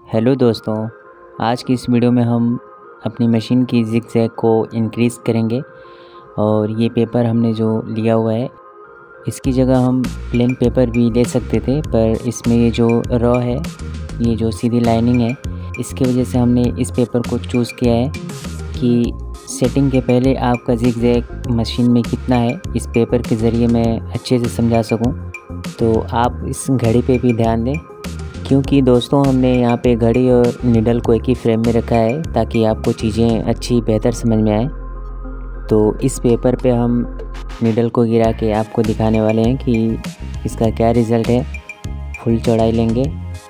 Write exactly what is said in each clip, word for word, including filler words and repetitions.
Hello दोस्तों, आज की इस वीडियो में हम अपनी मशीन की ज़िगज़ैग को इंक्रीज़ करेंगे। और ये पेपर हमने जो लिया हुआ है, इसकी जगह हम प्लेन पेपर भी ले सकते थे, पर इसमें ये जो रॉ है, ये जो सीधी लाइनिंग है, इसकी वजह से हमने इस पेपर को चूज़ किया है कि सेटिंग के पहले आपका ज़िगज़ैग मशीन में कितना है, इस पेपर के ज़रिए मैं अच्छे से समझा सकूं। तो आप इस घड़ी पे भी ध्यान दें, क्योंकि दोस्तों हमने यहाँ पे घड़ी और नीडल को एक ही फ्रेम में रखा है ताकि आपको चीज़ें अच्छी बेहतर समझ में आए। तो इस पेपर पे हम नीडल को गिरा के आपको दिखाने वाले हैं कि इसका क्या रिज़ल्ट है। फुल चौड़ाई लेंगे।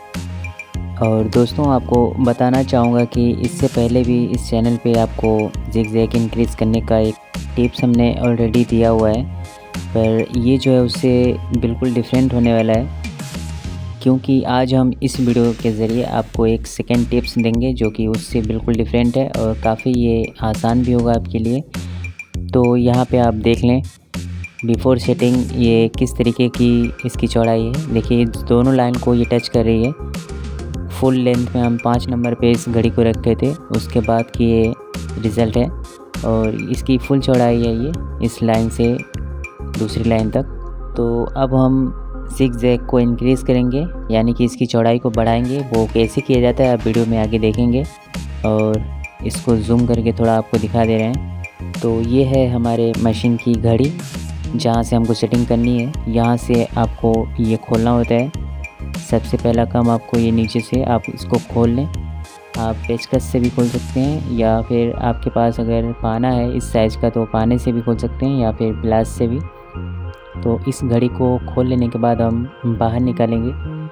और दोस्तों आपको बताना चाहूँगा कि इससे पहले भी इस चैनल पे आपको ज़िगज़ैग इंक्रीज़ करने का एक टिप्स हमने ऑलरेडी दिया हुआ है, पर ये जो है उससे बिल्कुल डिफरेंट होने वाला है, क्योंकि आज हम इस वीडियो के ज़रिए आपको एक सेकेंड टिप्स देंगे जो कि उससे बिल्कुल डिफरेंट है और काफ़ी ये आसान भी होगा आपके लिए। तो यहाँ पे आप देख लें बिफ़ोर सेटिंग ये किस तरीके की इसकी चौड़ाई है। देखिए दोनों लाइन को ये टच कर रही है। फुल लेंथ में हम पाँच नंबर पे इस घड़ी को रखे थे, उसके बाद की ये रिज़ल्ट है। और इसकी फुल चौड़ाई है ये इस लाइन से दूसरी लाइन तक। तो अब हम ज़िगज़ैग को इंक्रीज़ करेंगे, यानी कि इसकी चौड़ाई को बढ़ाएंगे। वो कैसे किया जाता है आप वीडियो में आगे देखेंगे, और इसको जूम करके थोड़ा आपको दिखा दे रहे हैं। तो ये है हमारे मशीन की घड़ी, जहाँ से हमको सेटिंग करनी है। यहाँ से आपको ये खोलना होता है। सबसे पहला काम आपको ये नीचे से आप इसको खोल लें। आप पेचकस से भी खोल सकते हैं, या फिर आपके पास अगर पाना है इस साइज़ का तो पाने से भी खोल सकते हैं, या फिर प्लास से भी। तो इस घड़ी को खोल लेने के बाद हम बाहर निकालेंगे।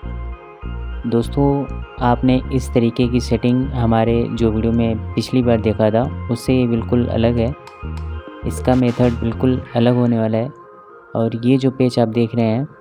दोस्तों आपने इस तरीके की सेटिंग हमारे जो वीडियो में पिछली बार देखा था उससे ये बिल्कुल अलग है। इसका मेथड बिल्कुल अलग होने वाला है। और ये जो पेच आप देख रहे हैं,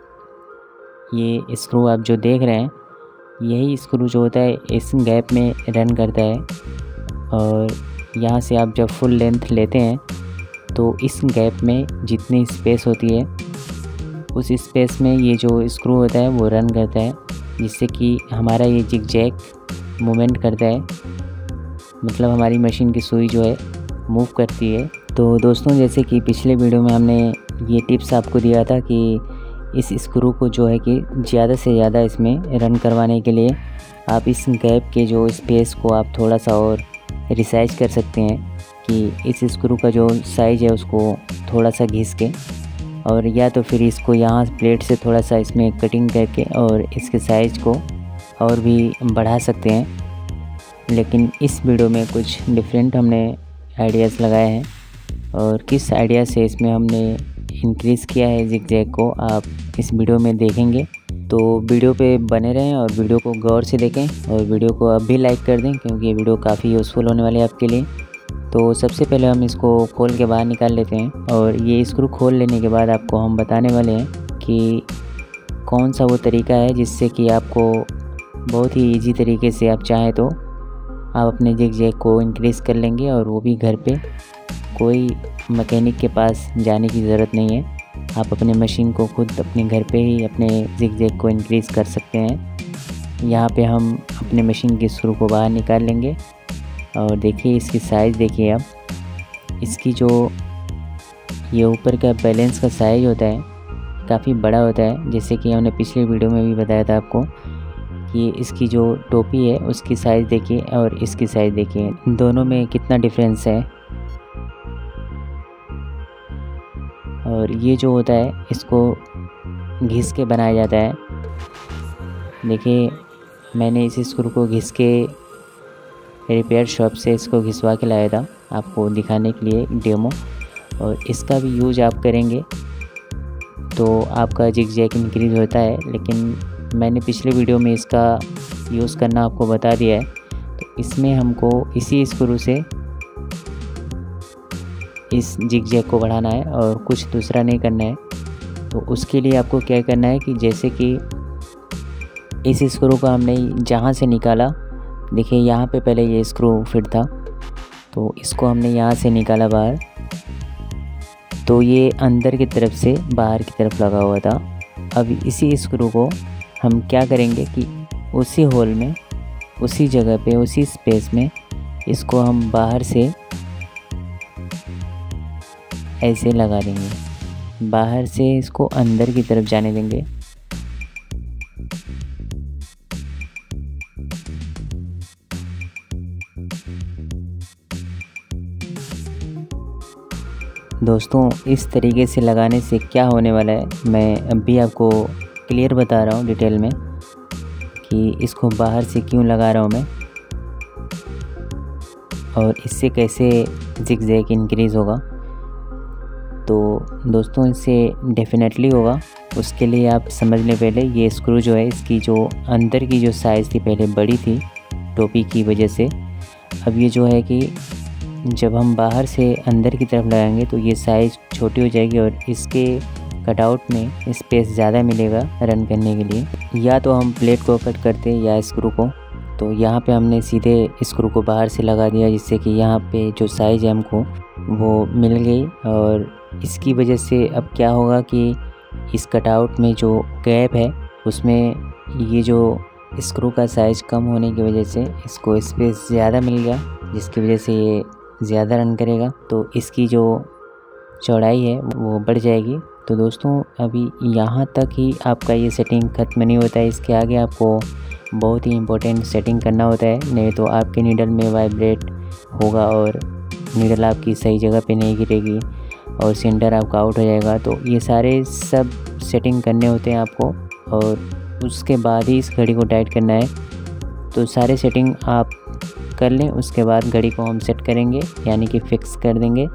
ये स्क्रू आप जो देख रहे हैं, यही स्क्रू जो होता है इस गैप में रन करता है। और यहाँ से आप जब फुल लेंथ लेते हैं तो इस गैप में जितनी स्पेस होती है उस स्पेस में ये जो स्क्रू होता है वो रन करता है, जिससे कि हमारा ये ज़िगज़ैग मूवमेंट करता है। मतलब हमारी मशीन की सुई जो है मूव करती है। तो दोस्तों जैसे कि पिछले वीडियो में हमने ये टिप्स आपको दिया था कि इस स्क्रू को जो है कि ज़्यादा से ज़्यादा इसमें रन करवाने के लिए आप इस गैप के जो स्पेस को आप थोड़ा सा और रिसाइज कर सकते हैं, कि इस स्क्रू का जो साइज़ है उसको थोड़ा सा घिस के, और या तो फिर इसको यहाँ प्लेट से थोड़ा सा इसमें कटिंग करके और इसके साइज़ को और भी बढ़ा सकते हैं। लेकिन इस वीडियो में कुछ डिफरेंट हमने आइडियाज़ लगाए हैं, और किस आइडिया से इसमें हमने इंक्रीज़ किया है ज़िगज़ैग को आप इस वीडियो में देखेंगे। तो वीडियो पे बने रहें और वीडियो को गौर से देखें, और वीडियो को अब भी लाइक कर दें क्योंकि ये वीडियो काफ़ी यूज़फुल होने वाली है आपके लिए। तो सबसे पहले हम इसको खोल के बाहर निकाल लेते हैं, और ये स्क्रू खोल लेने के बाद आपको हम बताने वाले हैं कि कौन सा वो तरीका है जिससे कि आपको बहुत ही इजी तरीके से आप चाहें तो आप अपने ज़िगज़ैग को इंक्रीज़ कर लेंगे, और वो भी घर पे। कोई मैकेनिक के पास जाने की ज़रूरत नहीं है। आप अपने मशीन को खुद अपने घर पे ही अपने ज़िगज़ैग को इंक्रीज़ कर सकते हैं। यहाँ पे हम अपने मशीन के स्क्रू को बाहर निकाल लेंगे, और देखिए इसकी साइज़ देखिए आप। इसकी जो ये ऊपर का बैलेंस का साइज़ होता है काफ़ी बड़ा होता है, जैसे कि हमने पिछले वीडियो में भी बताया था आपको कि इसकी जो टोपी है उसकी साइज़ देखिए और इसकी साइज़ देखिए, दोनों में कितना डिफरेंस है। और ये जो होता है इसको घिस के बनाया जाता है। देखिए मैंने इस स्क्रू को घिस के रिपेयर शॉप से इसको घिसवा के लाया था आपको दिखाने के लिए डेमो, और इसका भी यूज आप करेंगे तो आपका ज़िगज़ैग इंक्रीज़ होता है। लेकिन मैंने पिछले वीडियो में इसका यूज़ करना आपको बता दिया है। तो इसमें हमको इसी स्क्रू से इस ज़िगज़ैग को बढ़ाना है और कुछ दूसरा नहीं करना है। तो उसके लिए आपको क्या करना है कि जैसे कि इस स्क्रू को हमने जहाँ से निकाला, देखिए यहाँ पे पहले ये स्क्रू फिट था, तो इसको हमने यहाँ से निकाला बाहर, तो ये अंदर की तरफ से बाहर की तरफ लगा हुआ था। अब इसी स्क्रू को हम क्या करेंगे कि उसी होल में उसी जगह पे, उसी स्पेस में इसको हम बाहर से ऐसे लगा देंगे, बाहर से इसको अंदर की तरफ जाने देंगे। दोस्तों इस तरीके से लगाने से क्या होने वाला है, मैं अभी आपको क्लियर बता रहा हूँ डिटेल में कि इसको बाहर से क्यों लगा रहा हूँ मैं और इससे कैसे जिगजैग इंक्रीज़ होगा। तो दोस्तों इससे डेफिनेटली होगा। उसके लिए आप समझ लें, पहले ये स्क्रू जो है इसकी जो अंदर की जो साइज़ थी पहले बड़ी थी टोपी की वजह से, अब ये जो है कि जब हम बाहर से अंदर की तरफ लगाएंगे तो ये साइज़ छोटी हो जाएगी और इसके कटआउट में स्पेस ज़्यादा मिलेगा रन करने के लिए। या तो हम प्लेट को कट करते या स्क्रू को, तो यहाँ पे हमने सीधे स्क्रू को बाहर से लगा दिया जिससे कि यहाँ पे जो साइज़ है हमको वो मिल गई। और इसकी वजह से अब क्या होगा कि इस कटआउट में जो गैप है उसमें ये जो स्क्रू का साइज़ कम होने की वजह से इसको स्पेस ज़्यादा मिल गया, जिसकी वजह से ये ज़्यादा रन करेगा, तो इसकी जो चौड़ाई है वो बढ़ जाएगी। तो दोस्तों अभी यहाँ तक ही आपका ये सेटिंग ख़त्म नहीं होता है, इसके आगे आपको बहुत ही इम्पोर्टेंट सेटिंग करना होता है, नहीं तो आपके नीडल में वाइब्रेट होगा और नीडल आपकी सही जगह पे नहीं गिरेगी और सेंटर आपका आउट हो जाएगा। तो ये सारे सब सेटिंग करने होते हैं आपको और उसके बाद ही इस घड़ी को टाइट करना है। तो सारे सेटिंग आप कर लें, उसके बाद घड़ी को हम सेट करेंगे यानी कि फ़िक्स कर देंगे।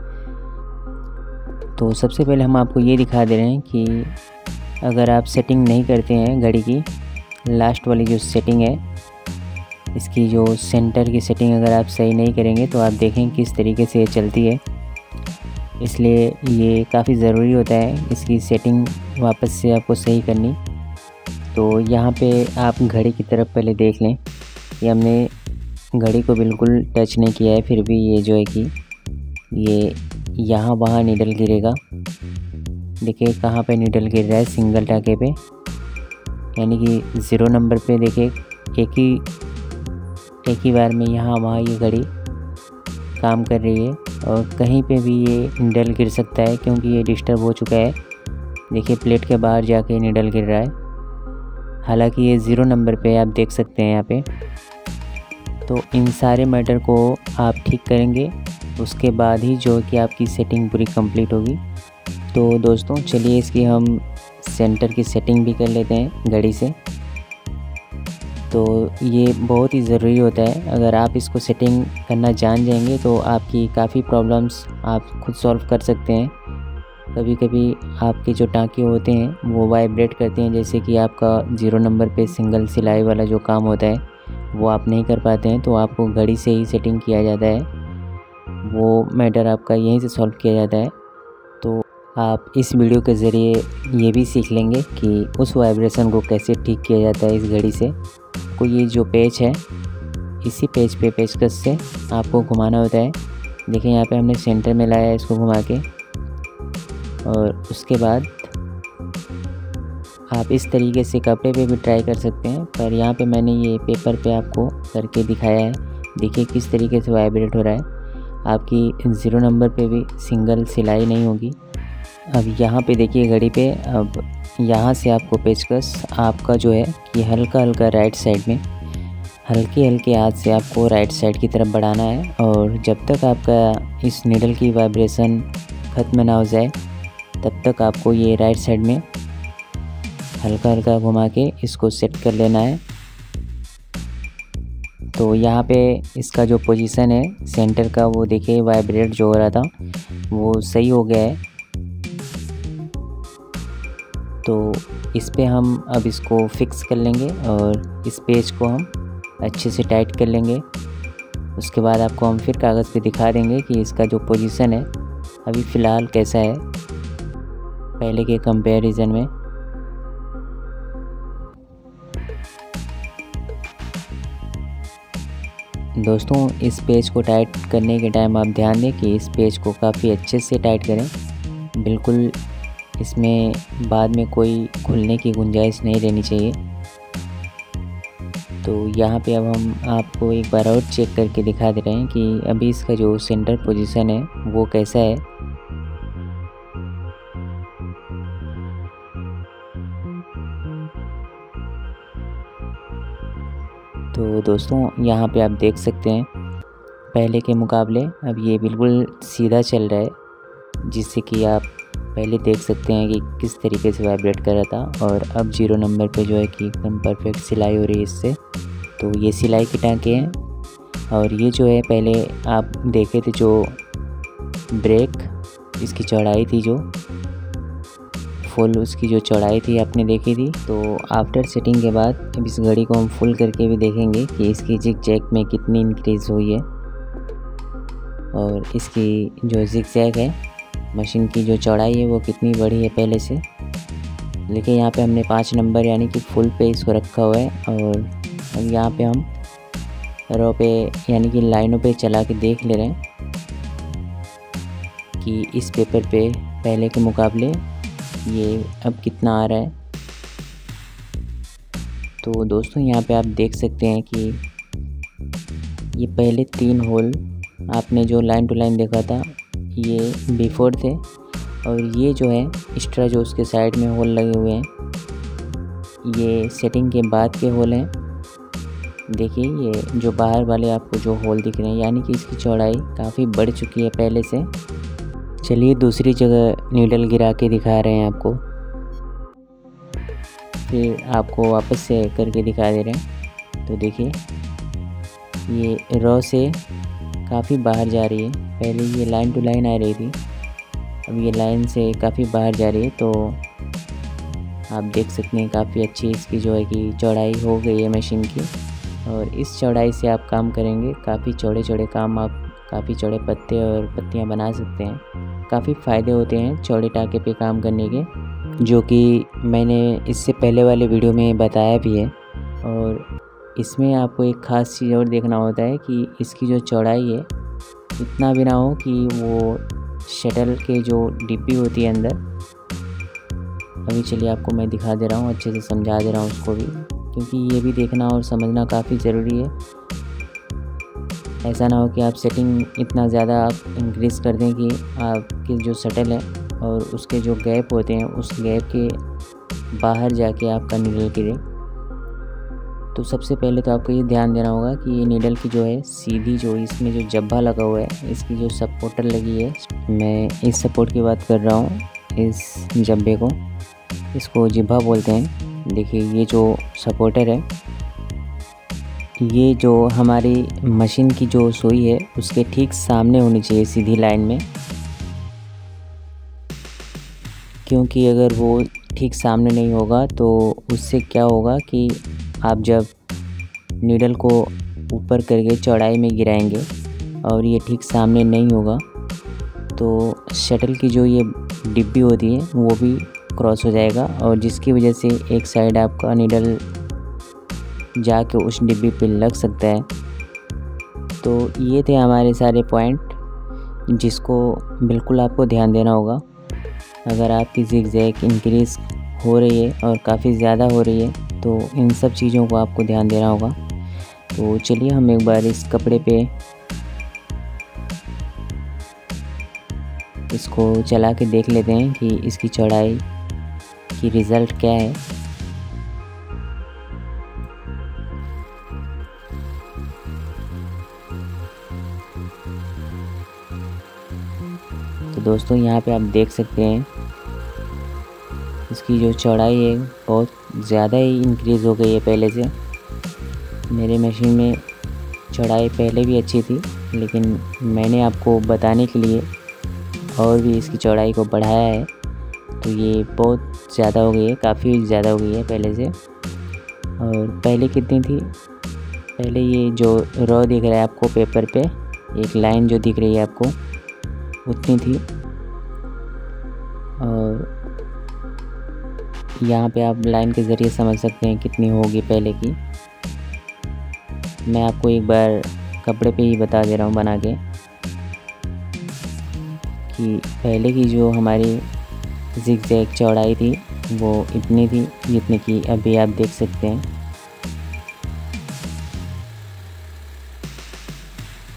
तो सबसे पहले हम आपको ये दिखा दे रहे हैं कि अगर आप सेटिंग नहीं करते हैं घड़ी की, लास्ट वाली जो सेटिंग है इसकी जो सेंटर की सेटिंग अगर आप सही नहीं करेंगे तो आप देखें किस तरीके से ये चलती है। इसलिए ये काफ़ी ज़रूरी होता है इसकी सेटिंग वापस से आपको सही करनी। तो यहाँ पे आप घड़ी की तरफ पहले देख लें, ये हमने घड़ी को बिल्कुल टच नहीं किया है, फिर भी ये जो है कि ये यहाँ वहाँ नीडल गिरेगा। देखिए कहाँ पे नीडल गिर रहा है, सिंगल टाके पे, यानी कि ज़ीरो नंबर पे। देखिए एक ही एक ही बार में यहाँ वहाँ ये घड़ी काम कर रही है और कहीं पे भी ये नीडल गिर सकता है क्योंकि ये डिस्टर्ब हो चुका है। देखिए प्लेट के बाहर जाके नीडल गिर रहा है, हालांकि ये ज़ीरो नंबर पे आप देख सकते हैं यहाँ पे। तो इन सारे मैटर को आप ठीक करेंगे, उसके बाद ही जो कि आपकी सेटिंग पूरी कंप्लीट होगी। तो दोस्तों चलिए इसकी हम सेंटर की सेटिंग भी कर लेते हैं घड़ी से। तो ये बहुत ही ज़रूरी होता है, अगर आप इसको सेटिंग करना जान जाएंगे तो आपकी काफ़ी प्रॉब्लम्स आप खुद सॉल्व कर सकते हैं। कभी कभी आपके जो टाँके होते हैं वो वाइब्रेट करते हैं, जैसे कि आपका ज़ीरो नंबर पे सिंगल सिलाई वाला जो काम होता है वो आप नहीं कर पाते हैं, तो आपको घड़ी से ही सेटिंग किया जाता है, वो मैटर आपका यहीं से सॉल्व किया जाता है। तो आप इस वीडियो के ज़रिए ये भी सीख लेंगे कि उस वाइब्रेशन को कैसे ठीक किया जाता है इस घड़ी से। को ये जो पेच है, इसी पेच पे पेचकस से आपको घुमाना होता है। देखिए यहाँ पे हमने सेंटर में लाया है इसको घुमा के, और उसके बाद आप इस तरीके से कपड़े पे भी ट्राई कर सकते हैं, पर यहाँ पे मैंने ये पेपर पे आपको करके दिखाया है। देखिए किस तरीके से वाइब्रेट हो रहा है, आपकी ज़ीरो नंबर पे भी सिंगल सिलाई नहीं होगी। अब यहाँ पे देखिए घड़ी पे, अब यहाँ से आपको पेचकस आपका जो है कि हल्का हल्का राइट साइड में हल्के हल्के हाथ से आपको राइट साइड की तरफ बढ़ाना है, और जब तक आपका इस नीडल की वाइब्रेशन ख़त्म ना हो जाए तब तक आपको ये राइट साइड में हल्का हल्का घुमा के इसको सेट कर लेना है। तो यहाँ पे इसका जो पोजीशन है सेंटर का, वो देखिए वाइब्रेट जो हो रहा था वो सही हो गया है। तो इस पे हम अब इसको फिक्स कर लेंगे और इस पेज को हम अच्छे से टाइट कर लेंगे। उसके बाद आपको हम फिर कागज़ पे दिखा देंगे कि इसका जो पोजीशन है अभी फ़िलहाल कैसा है पहले के कंपैरिजन में। दोस्तों इस पेज को टाइट करने के टाइम आप ध्यान दें कि इस पेज को काफ़ी अच्छे से टाइट करें, बिल्कुल इसमें बाद में कोई खुलने की गुंजाइश नहीं रहनी चाहिए। तो यहाँ पे अब हम आपको एक बार और चेक करके दिखा दे रहे हैं कि अभी इसका जो सेंटर पोजीशन है वो कैसा है। तो दोस्तों यहाँ पे आप देख सकते हैं पहले के मुकाबले अब ये बिल्कुल सीधा चल रहा है, जिससे कि आप पहले देख सकते हैं कि किस तरीके से वाइब्रेट कर रहा था और अब जीरो नंबर पे जो है कि एकदम परफेक्ट सिलाई हो रही है इससे। तो ये सिलाई के टाँके हैं और ये जो है पहले आप देखे थे जो ब्रेक इसकी चौड़ाई थी, जो फुल उसकी जो चौड़ाई थी आपने देखी थी। तो आफ्टर सेटिंग के बाद अब इस घड़ी को हम फुल करके भी देखेंगे कि इसकी जिग जैग में कितनी इंक्रीज़ हुई है और इसकी जो जिग जैग है मशीन की जो चौड़ाई है वो कितनी बढ़ी है पहले से। देखिए यहाँ पे हमने पाँच नंबर यानी कि फुल पे इसको रखा हुआ है और अब यहाँ पे हम रो पे यानी कि लाइनों पे चला के देख ले रहे हैं कि इस पेपर पे पहले के मुकाबले ये अब कितना आ रहा है। तो दोस्तों यहाँ पे आप देख सकते हैं कि ये पहले तीन होल आपने जो लाइन टू लाइन देखा था ये बिफोर थे और ये जो है एक्स्ट्रा जो उसके साइड में होल लगे हुए हैं ये सेटिंग के बाद के होल हैं। देखिए ये जो बाहर वाले आपको जो होल दिख रहे हैं यानी कि इसकी चौड़ाई काफ़ी बढ़ चुकी है पहले से। चलिए दूसरी जगह नीडल गिरा के दिखा रहे हैं आपको, फिर आपको वापस से करके दिखा दे रहे हैं। तो देखिए ये रॉ से काफ़ी बाहर जा रही है, पहले ये लाइन टू लाइन आ रही थी अब ये लाइन से काफ़ी बाहर जा रही है। तो आप देख सकते हैं काफ़ी अच्छी इसकी जो है कि चौड़ाई हो गई है मशीन की और इस चौड़ाई से आप काम करेंगे काफ़ी चौड़े चौड़े काम आप काफ़ी चौड़े पत्ते और पत्तियां बना सकते हैं। काफ़ी फ़ायदे होते हैं चौड़े टाँके पे काम करने के, जो कि मैंने इससे पहले वाले वीडियो में बताया भी है। और इसमें आपको एक ख़ास चीज़ और देखना होता है कि इसकी जो चौड़ाई है इतना भी ना हो कि वो शटल के जो डिब्बी होती है अंदर, अभी चलिए आपको मैं दिखा दे रहा हूँ, अच्छे से समझा दे रहा हूँ उसको भी, क्योंकि ये भी देखना और समझना काफ़ी ज़रूरी है। ऐसा ना हो कि आप सेटिंग इतना ज़्यादा आप इंक्रीज़ कर दें कि आपकी जो शटल है और उसके जो गैप होते हैं उस गैप के बाहर जाके आपका नीडल गिरे। तो सबसे पहले तो आपको ये ध्यान देना होगा कि ये नीडल की जो है सीधी जो इसमें जो जब्बा लगा हुआ है इसकी जो सपोर्टर लगी है, मैं इस सपोर्ट की बात कर रहा हूँ, इस जब्बे को इसको जिब्बा बोलते हैं। देखिए ये जो सपोर्टर है ये जो हमारी मशीन की जो सुई है उसके ठीक सामने होनी चाहिए सीधी लाइन में, क्योंकि अगर वो ठीक सामने नहीं होगा तो उससे क्या होगा कि आप जब नीडल को ऊपर करके चौड़ाई में गिराएंगे और ये ठीक सामने नहीं होगा तो शटल की जो ये डिब्बी होती है वो भी क्रॉस हो जाएगा और जिसकी वजह से एक साइड आपका नीडल जाके उस डिब्बी पे लग सकता है। तो ये थे हमारे सारे पॉइंट जिसको बिल्कुल आपको ध्यान देना होगा अगर आपकी जिग-जैग इंक्रीज़ हो रही है और काफ़ी ज़्यादा हो रही है तो इन सब चीज़ों को आपको ध्यान देना होगा। तो चलिए हम एक बार इस कपड़े पे इसको चला के देख लेते हैं कि इसकी चौड़ाई की रिज़ल्ट क्या है। तो दोस्तों यहाँ पे आप देख सकते हैं इसकी जो चौड़ाई है बहुत ज़्यादा ही इंक्रीज़ हो गई है पहले से। मेरे मशीन में चौड़ाई पहले भी अच्छी थी लेकिन मैंने आपको बताने के लिए और भी इसकी चौड़ाई को बढ़ाया है तो ये बहुत ज़्यादा हो गई है, काफ़ी ज़्यादा हो गई है पहले से। और पहले कितनी थी, पहले ये जो रॉ दिख रहा है आपको पेपर पे एक लाइन जो दिख रही है आपको उतनी थी और यहाँ पे आप लाइन के ज़रिए समझ सकते हैं कितनी होगी पहले की। मैं आपको एक बार कपड़े पे ही बता दे रहा हूँ बना के कि पहले की जो हमारी जिग-जैग चौड़ाई थी वो इतनी थी जितनी कि अभी आप देख सकते हैं।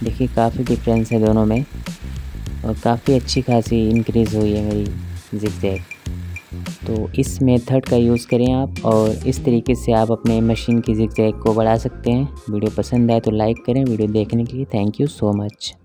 देखिए काफ़ी डिफरेंस है दोनों में और काफ़ी अच्छी खासी इंक्रीज़ हुई है मेरी ज़िगज़ैग। तो इस मेथड का यूज़ करें आप और इस तरीके से आप अपने मशीन की ज़िगज़ैग को बढ़ा सकते हैं। वीडियो पसंद आए तो लाइक करें। वीडियो देखने के लिए थैंक यू सो मच।